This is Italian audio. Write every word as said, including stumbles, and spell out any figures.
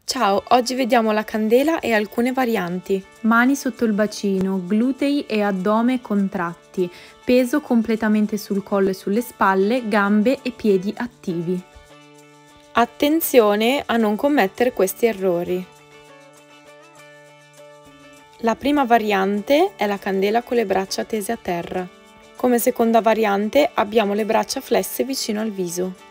Ciao, oggi vediamo la candela e alcune varianti. Mani sotto il bacino, glutei e addome contratti, peso completamente sul collo e sulle spalle, gambe e piedi attivi. Attenzione a non commettere questi errori. La prima variante è la candela con le braccia tese a terra. Come seconda variante abbiamo le braccia flesse vicino al viso.